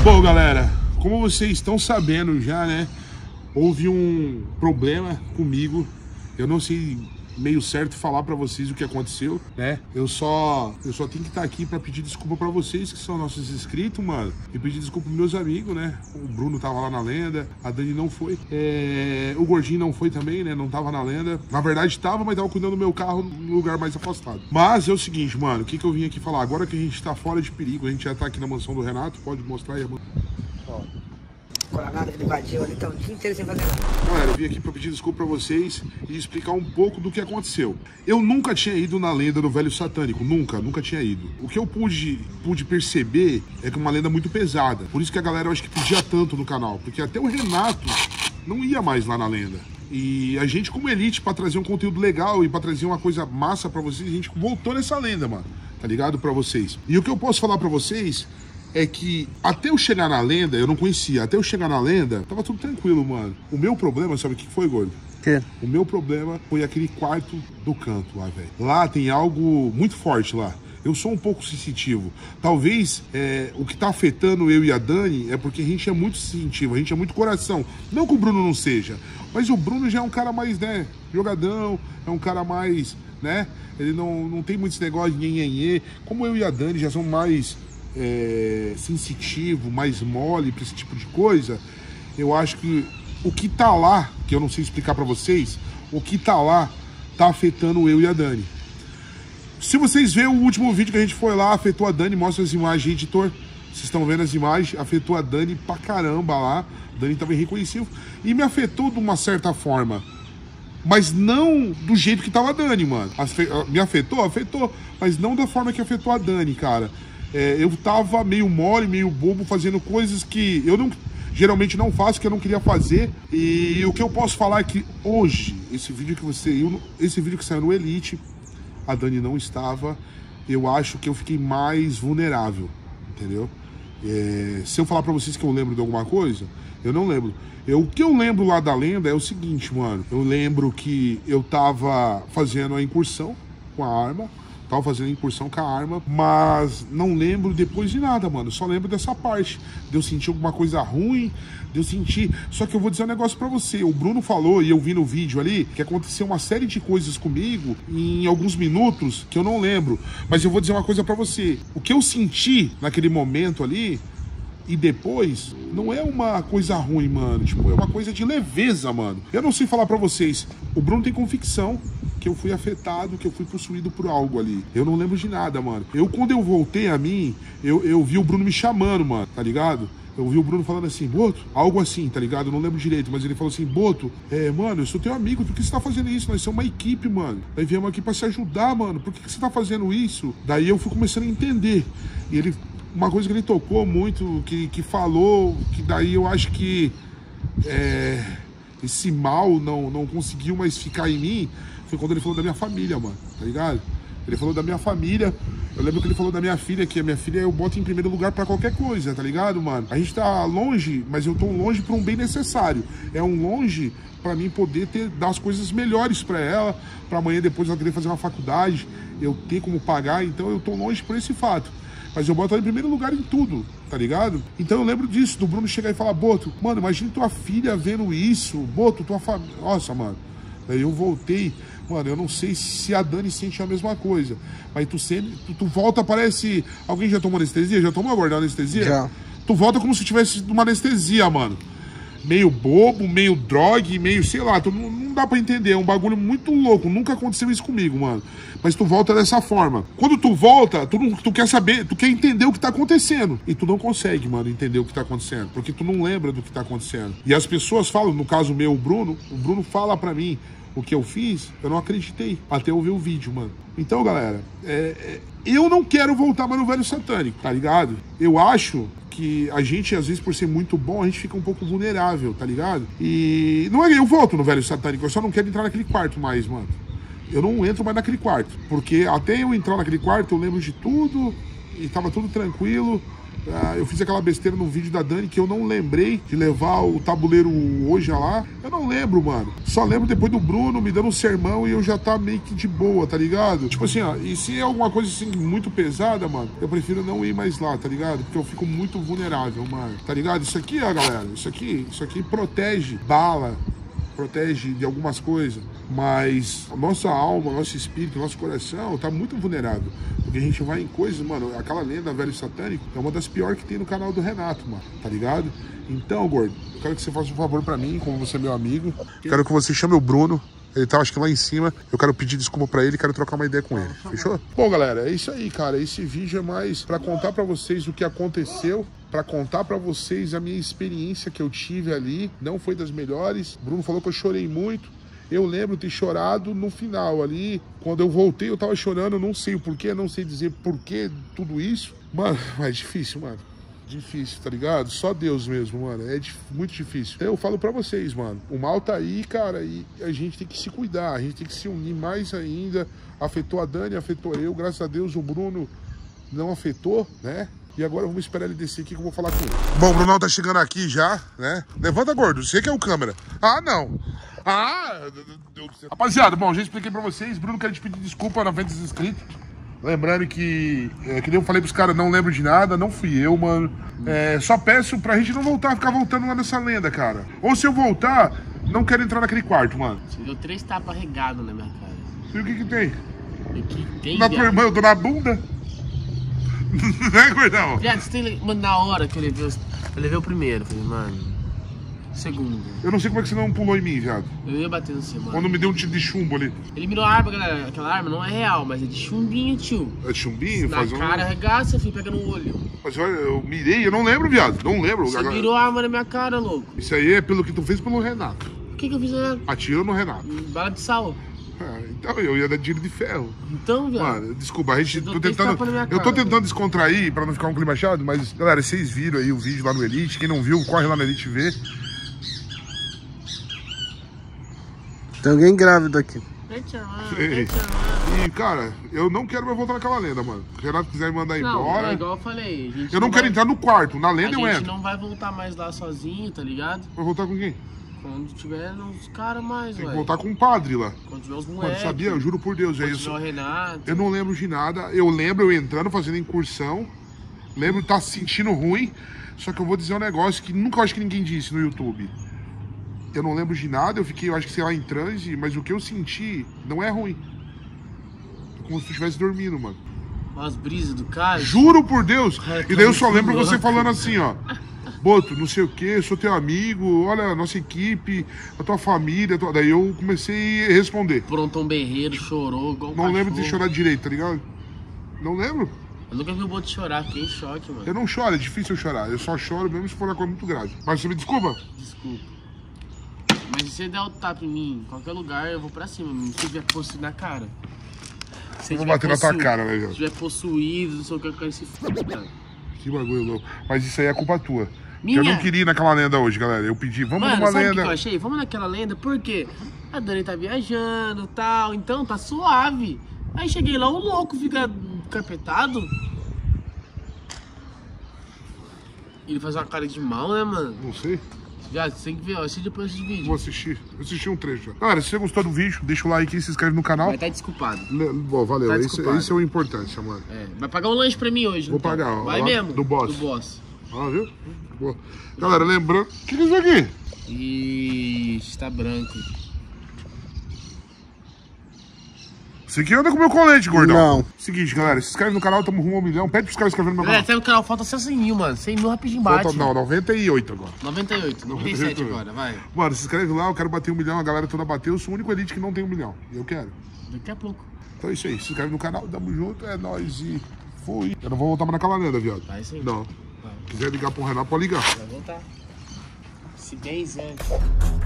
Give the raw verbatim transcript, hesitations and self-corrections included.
Bom, galera, como vocês estão sabendo já, né? Houve um problema comigo. Eu não sei meio certo falar pra vocês o que aconteceu, né? Eu só eu só tenho que estar aqui pra pedir desculpa pra vocês que são nossos inscritos, mano. E pedir desculpa pros meus amigos, né? O Bruno tava lá na lenda, a Dani não foi. É... O Gordinho não foi também, né? Não tava na lenda. Na verdade tava, mas tava cuidando do meu carro no lugar mais afastado. Mas é o seguinte, mano, o que que eu vim aqui falar? Agora que a gente tá fora de perigo, a gente já tá aqui na mansão do Renato, pode mostrar aí, mano. Ó. Coronado, ele invadiu ali, tá o dia inteiro sem fazer nada. Galera, eu vim aqui pra pedir desculpa pra vocês e explicar um pouco do que aconteceu. Eu nunca tinha ido na lenda do Velho Satânico, nunca, nunca tinha ido. O que eu pude, pude perceber é que é uma lenda muito pesada. Por isso que a galera, eu acho que pedia tanto no canal, porque até o Renato não ia mais lá na lenda. E a gente, como elite, pra trazer um conteúdo legal e pra trazer uma coisa massa pra vocês, a gente voltou nessa lenda, mano, tá ligado? Pra vocês. E o que eu posso falar pra vocês é que até eu chegar na lenda, eu não conhecia, até eu chegar na lenda, tava tudo tranquilo, mano. O meu problema, sabe o que foi, Gordo? Que? O meu problema foi aquele quarto do canto lá, velho. Lá tem algo muito forte lá. Eu sou um pouco sensitivo. Talvez é, o que tá afetando eu e a Dani é porque a gente é muito sensitivo, a gente é muito coração. Não que o Bruno não seja, mas o Bruno já é um cara mais, né, jogadão, é um cara mais, né, ele não, não tem muitos negócios de nhenhenhê. Como eu e a Dani já são mais É, sensitivo, mais mole para esse tipo de coisa, eu acho que o que tá lá, que eu não sei explicar para vocês, o que tá lá tá afetando eu e a Dani. Se vocês verem o último vídeo que a gente foi lá, afetou a Dani, mostra as imagens, editor, vocês estão vendo as imagens, afetou a Dani pra caramba lá, a Dani tava irreconhecível e me afetou de uma certa forma, mas não do jeito que tava a Dani, mano. Me afetou? Afetou, mas não da forma que afetou a Dani, cara. É, eu tava meio mole, meio bobo, fazendo coisas que eu não, geralmente não faço, que eu não queria fazer. E o que eu posso falar é que hoje, esse vídeo que você, eu, esse vídeo que saiu no Elite, a Dani não estava, eu acho que eu fiquei mais vulnerável, entendeu? É, se eu falar pra vocês que eu lembro de alguma coisa, eu não lembro. Eu, o que eu lembro lá da lenda é o seguinte, mano. Eu lembro que eu tava fazendo a incursão com a arma, tava fazendo incursão com a arma, mas não lembro depois de nada, mano. Só lembro dessa parte, de eu sentir alguma coisa ruim, de eu sentir... Só que eu vou dizer um negócio pra você. O Bruno falou, e eu vi no vídeo ali, que aconteceu uma série de coisas comigo em alguns minutos que eu não lembro. Mas eu vou dizer uma coisa pra você. O que eu senti naquele momento ali e depois, não é uma coisa ruim, mano. Tipo, é uma coisa de leveza, mano. Eu não sei falar pra vocês. O Bruno tem convicção que eu fui afetado, que eu fui possuído por algo ali. Eu não lembro de nada, mano. Eu, quando eu voltei a mim, eu, eu vi o Bruno me chamando, mano, tá ligado? Eu vi o Bruno falando assim, Boto, algo assim, tá ligado? Eu não lembro direito, mas ele falou assim, Boto, é, mano, eu sou teu amigo, por que você tá fazendo isso? Nós somos uma equipe, mano. Nós viemos aqui pra se ajudar, mano. Por que, que você tá fazendo isso? Daí eu fui começando a entender. E ele, uma coisa que ele tocou muito, que, que falou, que daí eu acho que é, esse mal não, não conseguiu mais ficar em mim, foi quando ele falou da minha família, mano, tá ligado? Ele falou da minha família. Eu lembro que ele falou da minha filha, que a minha filha eu boto em primeiro lugar pra qualquer coisa, tá ligado, mano? A gente tá longe, mas eu tô longe pra um bem necessário. É um longe pra mim poder ter, dar as coisas melhores pra ela, pra amanhã depois ela querer fazer uma faculdade, eu ter como pagar, então eu tô longe por esse fato. Mas eu boto ela em primeiro lugar em tudo, tá ligado? Então eu lembro disso, do Bruno chegar e falar, Boto, mano, imagina tua filha vendo isso, Boto, tua família... Nossa, mano. Daí eu voltei, mano, eu não sei se a Dani sente a mesma coisa, mas tu sempre, tu, tu volta, parece... Alguém já tomou anestesia? Já tomou agora anestesia? Já. Tu volta como se tivesse uma anestesia, mano. Meio bobo, meio drogue, meio, sei lá, tu, não, não dá pra entender, é um bagulho muito louco, nunca aconteceu isso comigo, mano. Mas tu volta dessa forma. Quando tu volta, tu, não, tu quer saber, tu quer entender o que tá acontecendo. E tu não consegue, mano, entender o que tá acontecendo, porque tu não lembra do que tá acontecendo. E as pessoas falam, no caso meu, o Bruno, o Bruno fala pra mim o que eu fiz, eu não acreditei, até eu ver o vídeo, mano. Então, galera, é, é, eu não quero voltar mais no Velho Satânico, tá ligado? Eu acho que a gente, às vezes, por ser muito bom, a gente fica um pouco vulnerável, tá ligado? E não é, eu volto no Velho Satânico, eu só não quero entrar naquele quarto mais, mano. Eu não entro mais naquele quarto, porque até eu entrar naquele quarto, eu lembro de tudo, e tava tudo tranquilo, Ah, eu fiz aquela besteira no vídeo da Dani que eu não lembrei de levar o tabuleiro hoje lá. Eu não lembro, mano. Só lembro depois do Bruno me dando um sermão e eu já tá meio que de boa, tá ligado? Tipo assim, ó, e se é alguma coisa assim muito pesada, mano, eu prefiro não ir mais lá, tá ligado? Porque eu fico muito vulnerável, mano. Tá ligado? Isso aqui, ó, galera, isso aqui, isso aqui protege bala, protege de algumas coisas, mas a nossa alma, nosso espírito, nosso coração tá muito vulnerável, porque a gente vai em coisas, mano, aquela lenda velho satânico é uma das piores que tem no canal do Renato, mano, tá ligado? Então, gordo, eu quero que você faça um favor pra mim, como você é meu amigo, quero que você chame o Bruno. Ele tá, acho que lá em cima. Eu quero pedir desculpa pra ele e quero trocar uma ideia com ele. Fechou? Bom, galera, é isso aí, cara. Esse vídeo é mais pra contar pra vocês o que aconteceu, pra contar pra vocês a minha experiência que eu tive ali. Não foi das melhores. O Bruno falou que eu chorei muito. Eu lembro de ter chorado no final ali. Quando eu voltei, eu tava chorando. Eu não sei o porquê, não sei dizer porquê tudo isso. Mano, é difícil, mano. Difícil, tá ligado? Só Deus mesmo, mano. É muito difícil. Eu falo pra vocês, mano. O mal tá aí, cara, e a gente tem que se cuidar. A gente tem que se unir mais ainda. Afetou a Dani, afetou eu. Graças a Deus o Bruno não afetou, né? E agora vamos esperar ele descer aqui que eu vou falar com ele. Bom, o Brunão tá chegando aqui já, né? Levanta, gordo. Você que é o câmera. Ah, não. Ah, Deus do céu. Rapaziada, bom, já expliquei pra vocês. Bruno, quero te pedir desculpa na frente dos inscritos. Lembrando que, é, que eu falei pros caras, não lembro de nada, não fui eu, mano. É, só peço pra gente não voltar, ficar voltando lá nessa lenda, cara. Ou se eu voltar, não quero entrar naquele quarto, mano. Você deu três tapas regadas na minha cara. E o que que tem? O que tem, Na tua irmã, eu tô na bunda? Né, gordão? Viado, você tem... Mano, na hora que eu levei, os... eu levei o primeiro, falei, mano... Segundo. Eu não sei como é que você não pulou em mim, viado. Eu ia bater no seu, mano. Quando me deu um tiro de chumbo ali. Ele mirou a arma, galera. Aquela arma não é real, mas é de chumbinho, tio. É de chumbinho? Na faz cara, um... arregaça, filho, pega no olho. Mas olha, eu mirei, eu não lembro, viado. Não lembro. Você mirou a arma na minha cara, louco. Isso aí é pelo que tu fez pelo Renato. O que que eu fiz, Renato? Atirou no Renato. Bala de sal. Ah, então eu ia dar tiro de ferro. Então, viado. Mano, desculpa, a gente Tô tô tentando. Eu tô cara, tentando velho. descontrair pra não ficar um clima chato, mas, galera, vocês viram aí o vídeo lá no Elite. Quem não viu, corre lá no Elite ver. Tem alguém grávido aqui. Ei. E, cara, eu não quero mais voltar naquela lenda, mano. Se o Renato quiser me mandar Não, embora. é igual eu falei. A gente Eu não quero vai... entrar no quarto. Na lenda A eu gente entro. não vai voltar mais lá sozinho, tá ligado? Vai voltar com quem? Quando tiver uns caras mais, Tem que velho. voltar com um padre lá. Quando tiver os Mano, moleques. sabia? Eu juro por Deus, é Quando isso. tiver o Renato. Eu não lembro de nada. Eu lembro eu entrando, fazendo incursão. Lembro de estar se sentindo ruim. Só que eu vou dizer um negócio que nunca acho que ninguém disse no YouTube. Eu não lembro de nada, eu fiquei, eu acho que sei lá, em transe, mas o que eu senti não é ruim. É como se tu estivesse dormindo, mano. Umas brisas do cara. Juro por Deus! Ai, E daí eu só cara, lembro que você louco. falando assim, ó. Boto, não sei o que, sou teu amigo, olha a nossa equipe, a tua família. A tua... Daí eu comecei a responder. Prontão berreiro, chorou, igual um Não lembro de cachorro. chorar direito, tá ligado? Não lembro. Eu nunca vi o Boto chorar, fiquei em choque, mano. Eu não choro, é difícil eu chorar. Eu só choro mesmo se for uma coisa muito grave. Mas você me desculpa? Desculpa. Mas se você der o tapa em mim, em qualquer lugar, eu vou pra cima, mano. Se tiver possuído na cara. Se Eu vou tiver bater na tua possu- cara, né, Se velho? tiver possuído, não sei o que, eu quero se f... Que bagulho louco. Mas isso aí é culpa tua. Minha? Eu não queria ir naquela lenda hoje, galera. Eu pedi, vamos Mano, numa sabe o que lenda. que eu achei? Vamos naquela lenda, porque a Dani tá viajando e tal, então tá suave. Aí cheguei lá, o louco fica carpetado. Ele faz uma cara de mal, né, mano? Não sei. Já, você tem que ver, ó, assiste depois desse vídeo. Vou assistir. Eu assisti um trecho já. Galera, se você gostou do vídeo, deixa o like aí, se inscreve no canal. Vai estar desculpado. Le- Bom, valeu. Tá esse, desculpado. esse é o importante, mano. É, vai pagar um lanche pra mim hoje. Vou então. pagar, ó, Vai lá, mesmo? do boss. Do boss. Ó, viu? Boa. Galera, lembrando. O que é isso aqui? Ixi, tá branco. Você aqui anda com o meu colete, gordão. Não. Seguinte, galera, se inscreve no canal, tamo rumo ao milhão. Pede pros caras se inscreverem no meu Galera, canal. até no canal falta só cem mil, mano. cem mil rapidinho bate. Falta, não, noventa e oito agora. noventa e oito, noventa e sete agora, vai. Mano, se inscreve lá, eu quero bater um milhão, a galera toda bateu. Eu sou o único elite que não tem um milhão. E eu quero. Daqui a pouco. Então é isso aí, se inscreve no canal, tamo junto, é nóis e fui. Eu não vou voltar mais naquela lenda, viado. Vai sim. Não. Vai. Se quiser ligar pro Renato, pode ligar. Vai voltar. Se bem, Zé.